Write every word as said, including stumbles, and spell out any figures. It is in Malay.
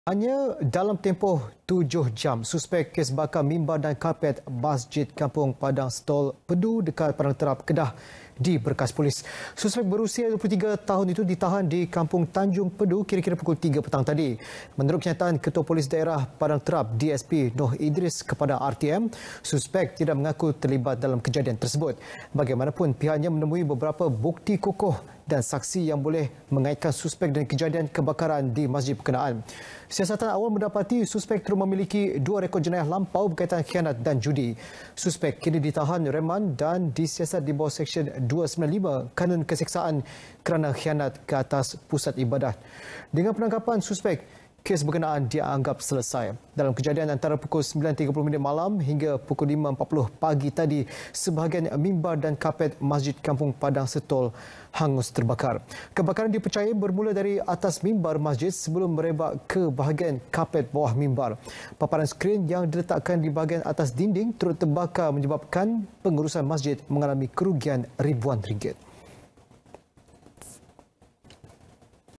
Hanya dalam tempoh tujuh jam, suspek kes bakar mimbar dan karpet Masjid Kampung Padang Stol Pedu dekat Padang Terap, Kedah diberkas polis. Suspek berusia dua puluh tiga tahun itu ditahan di Kampung Tanjung Pedu kira-kira pukul tiga petang tadi. Menurut kenyataan Ketua Polis Daerah Padang Terap D S P Noh Idris kepada R T M, suspek tidak mengaku terlibat dalam kejadian tersebut. Bagaimanapun, pihaknya menemui beberapa bukti kokoh dan saksi yang boleh mengaitkan suspek dengan kejadian kebakaran di masjid berkenaan. Siasatan awal mendapati suspek terus memiliki dua rekod jenayah lampau berkaitan khianat dan judi. Suspek kini ditahan reman dan disiasat di bawah Seksyen dua sembilan lima Kanun Keseksaan kerana khianat ke atas pusat ibadat. Dengan penangkapan suspek, kes berkenaan dianggap selesai. Dalam kejadian antara pukul sembilan tiga puluh minit malam hingga pukul lima empat puluh pagi tadi, sebahagian mimbar dan kapet Masjid Kampung Padang Stol hangus terbakar. Kebakaran dipercayai bermula dari atas mimbar masjid sebelum merebak ke bahagian kapet bawah mimbar. Paparan skrin yang diletakkan di bahagian atas dinding turut terbakar menyebabkan pengurusan masjid mengalami kerugian ribuan ringgit.